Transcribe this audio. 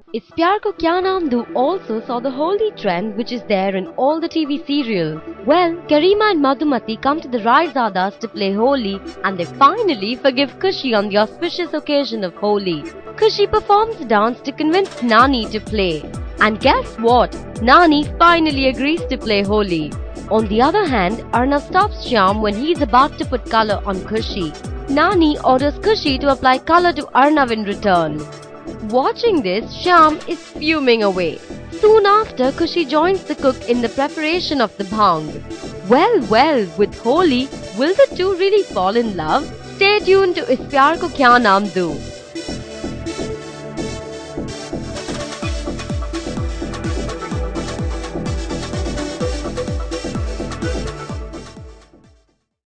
Iss Pyaar Ko Kya Naam Do also saw the Holi trend which is there in all the TV serials. Well, Garima and Madhumati come to the Raizadas to play Holi and they finally forgive Khushi on the auspicious occasion of Holi. Khushi performs a dance to convince Nani to play. And guess what? Nani finally agrees to play Holi. On the other hand, Arnav stops Shyam when he is about to put color on Khushi. Nani orders Khushi to apply color to Arnav in return. Watching this, Shyam is fuming away. Soon after, Khushi joins the cook in the preparation of the bhang. Well, with Holi, will the two really fall in love? Stay tuned to Iss Pyaar Ko Kya Naam Do.